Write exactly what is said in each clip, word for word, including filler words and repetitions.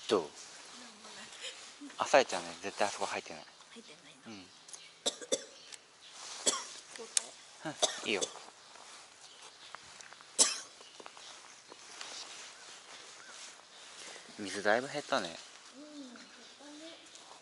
どう？あさえちゃんね、絶対あそこ入ってない。 入ってないうん。 交代。 うん、いいよ。水だいぶ減ったね。 うん、減ったね。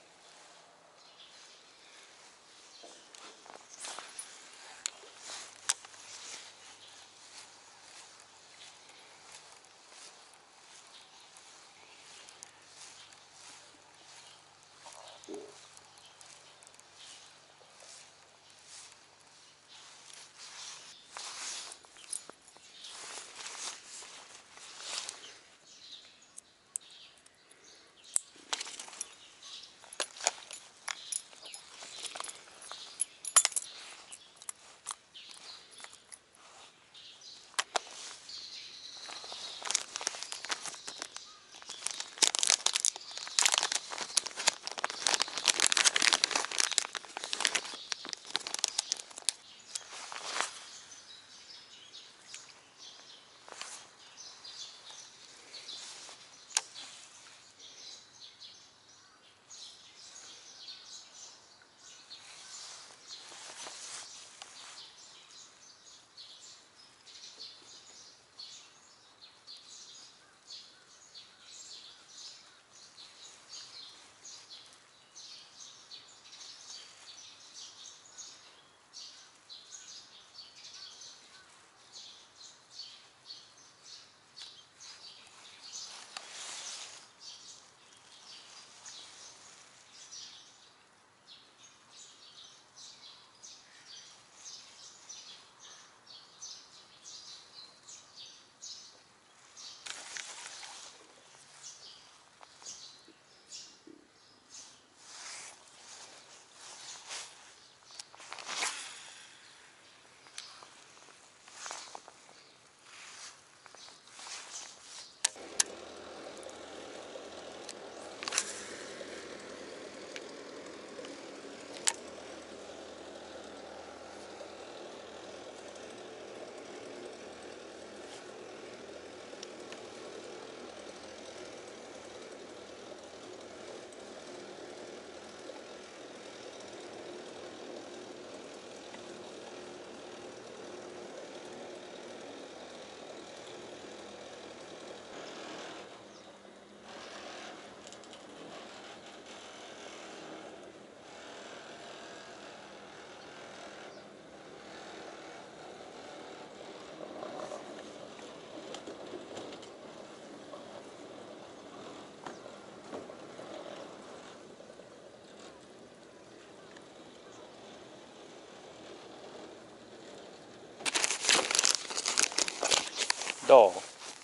どう？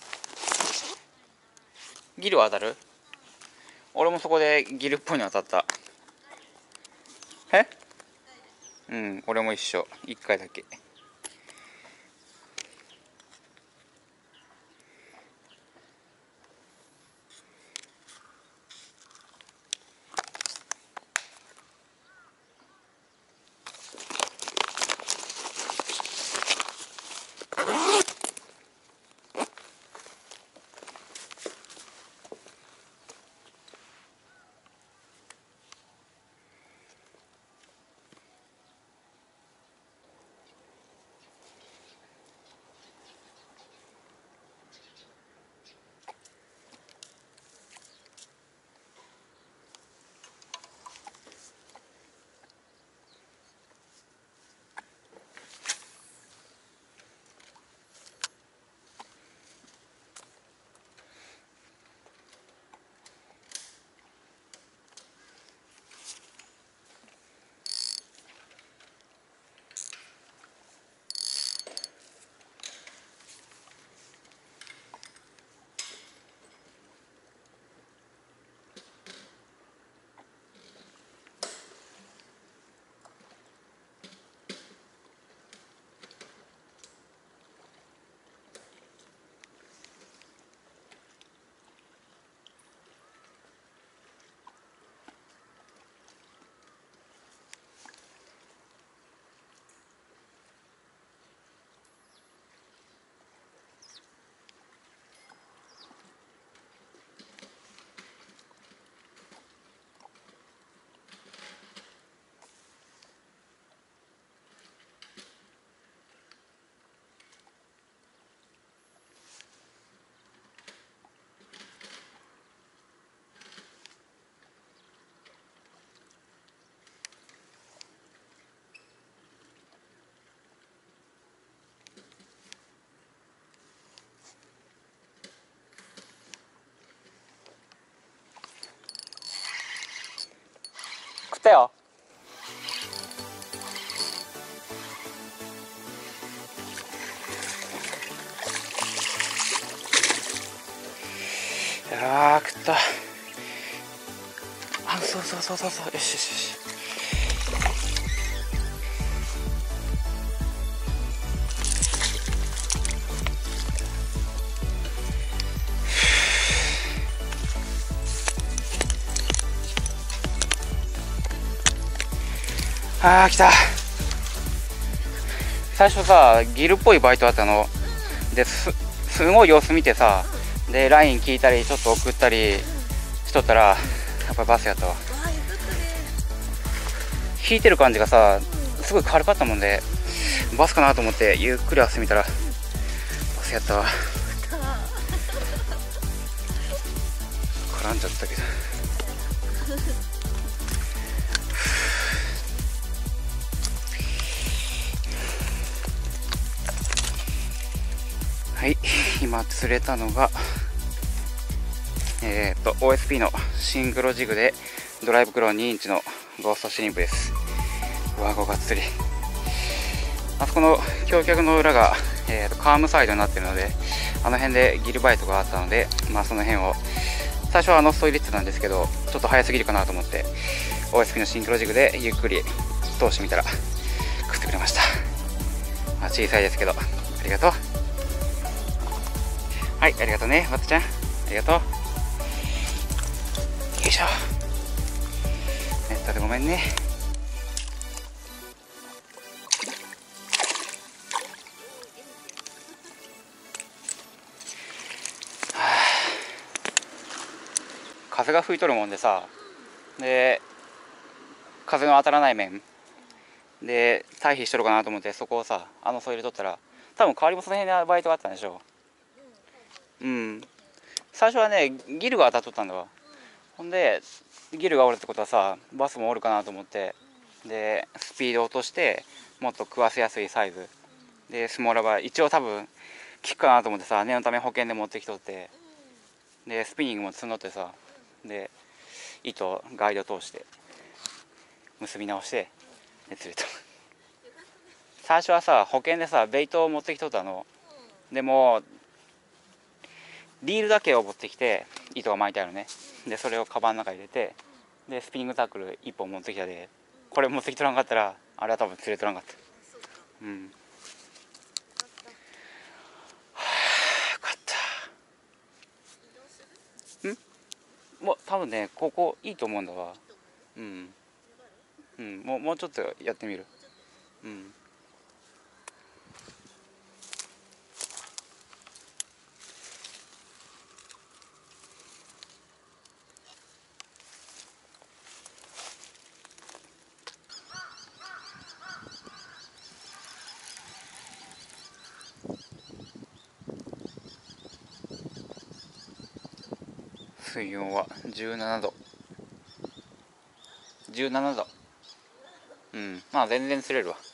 ギルは当たる？俺もそこでギルっぽいの当たった。え？うん、俺も一緒。一回だけ。 よ。あー食った。あ、そうそうそうそうそう、よしよしよし。あー来た。最初さギルっぽいバイトあったのですすごい様子見てさ、で ライン 聞いたりちょっと送ったりしとったらやっぱりバスやったわ。引いてる感じがさすごい軽かったもんでバスかなと思ってゆっくり足見たらバスやったわ。絡んじゃったけどはい、今釣れたのがえっと オーエスピー のシングロジグでドライブクローにインチのゴーストシュリンプです。うわごがっつり。あそこの橋脚の裏が、えー、とカームサイドになってるので、あの辺でギルバイトがあったので、まあその辺を最初はあのスト入れてたんですけど、ちょっと早すぎるかなと思って オーエスピー のシンクロジグでゆっくり通してみたら食ってくれました。まあ、小さいですけどありがとう。はい、ありがとうねバットちゃん、ありがとう。よいしょ。ネットでごめんね。風が吹いとるもんでさ、で風の当たらない面で退避しとるかなと思って、そこをさあのソイル取ったら多分代わりもその辺でバイトがあったんでしょう。うん最初はねギルが当たっとったんだわ。ほんでギルがおるってことはさバスもおるかなと思って、でスピード落としてもっと食わせやすいサイズでスモーラーは一応多分効くかなと思ってさ、念のため保険で持ってきとって、でスピニングも積んどってさ、で糸ガイド通して結び直してで釣れた。最初はさ保険でさベイトを持ってきとったの。でもリールだけを持ってきて糸が巻いてあるね。でそれをカバンの中に入れて、でスピニングタックルいっぽん持ってきたで、これ持ってきとらんかったらあれは多分釣れとらんかった。うん、はあよかった。んもう多分ねここいいと思うんだわ。うんうん、もうもうちょっとやってみる。うん水温はじゅうななどじゅうななど。うんまあ全然釣れるわ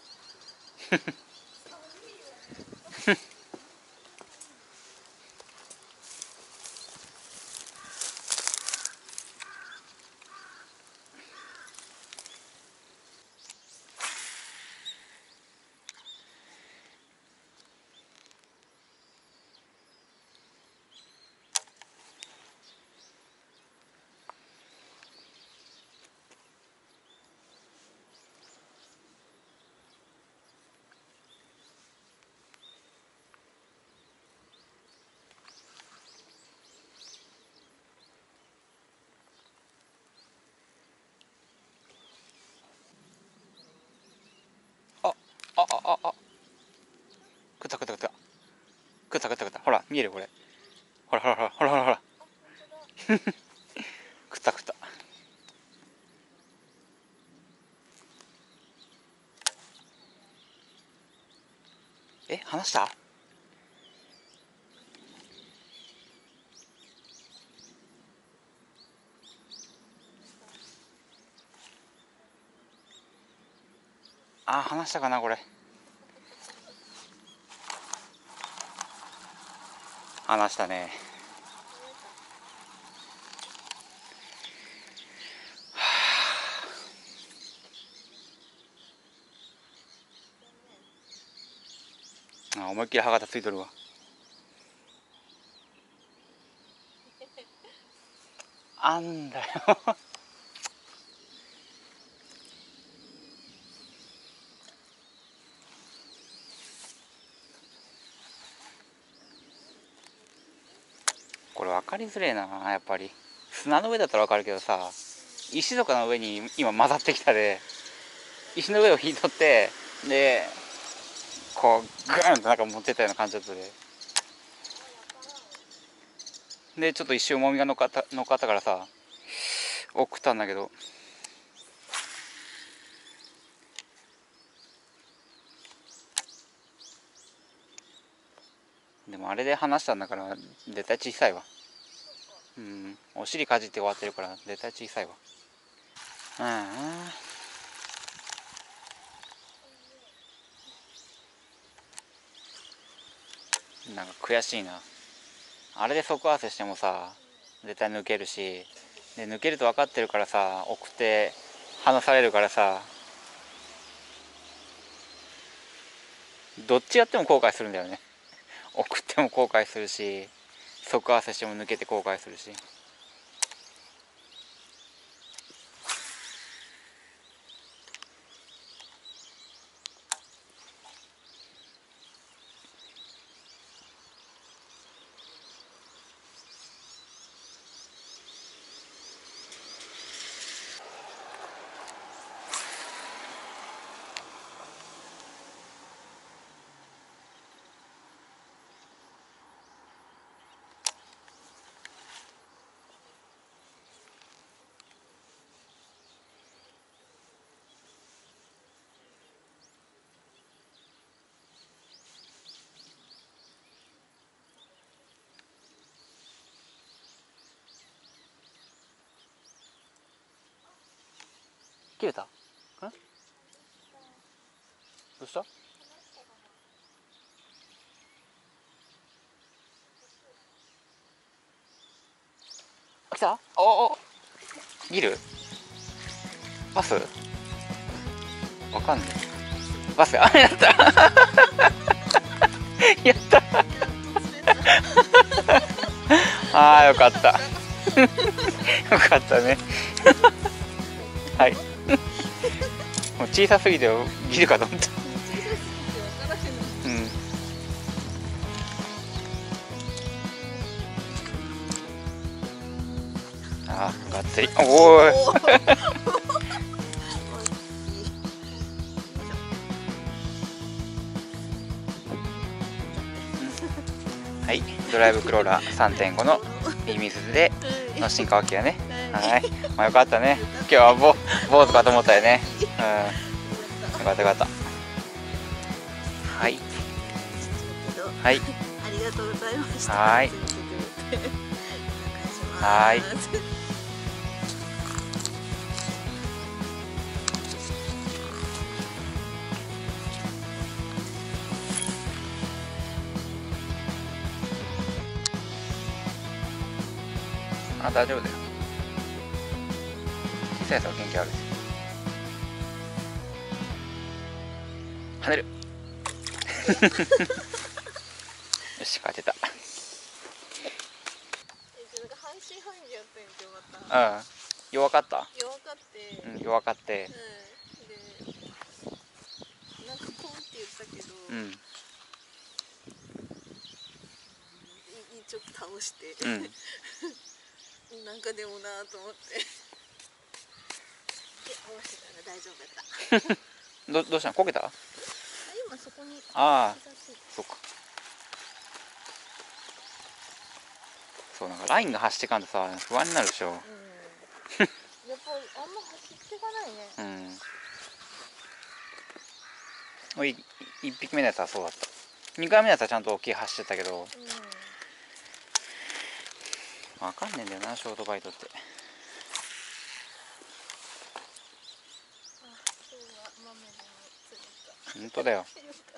ああああ食った食った食った食った食った食った。ほら見えるこれ。ほらほらほらほらほらほら食った食った。え離した。あ離したかなこれ。離したね。 思いっきり歯型ついとるわ。あんだよこれ分かりづれえな、やっぱり。砂の上だったら分かるけどさ、石とかの上に今混ざってきたで、石の上を引いとって、でこうグーンとなんか持ってったような感じだったで、でちょっと一瞬重みが乗っかった乗っかったからさ送ったんだけど、でもあれで離したんだから絶対小さいわ。うん、お尻かじって終わってるから絶対小さいわ。うん、なんか悔しいな。あれで底合わせしてもさ絶対抜けるし、で抜けると分かってるからさ送って離されるからさ、どっちやっても後悔するんだよね。送っても後悔するし、底合わせしても抜けて後悔するし。切れた？ん？どうした？来た？おお、ギル？バス？わかんない。バス？あ、やったやったあーよかったよかったねはいもう小さすぎてギルかと思った。うん。あーがっつり。おおはい、ドライブクローラー さんてんご のミミズでの進化脇やね。はい、まあよかったね。今日はボ坊主かと思ったよね。うん、よかったよかった。はい。はい。 ありがとうございました。 はい。はい。あ、大丈夫だよ。小さいやつは元気あるし。跳ねる。よし、勝てた。 半信半疑やったんやってよかった。 うん。弱かった。 弱かって。 うん、弱かって。 うん。で、なんかポンって言ったけど。 うん。 ちょっと倒して。 うん。 なんかでもなと思って。で、合わせたら大丈夫だった。 どどうしたの？こけた？ 今そこに。 ああ、そっか。そうなんかラインが走ってかんとさ不安になるでしょ。うん、やっぱりあんま走っていかないね。 うん。いいっぴきめのやつはそうだった。にかいめのやつはちゃんと大きい走ってたけど、うん、わかんねえんだよなショートバイトって。あ、 今日は豆でも釣れた。 本当だよ。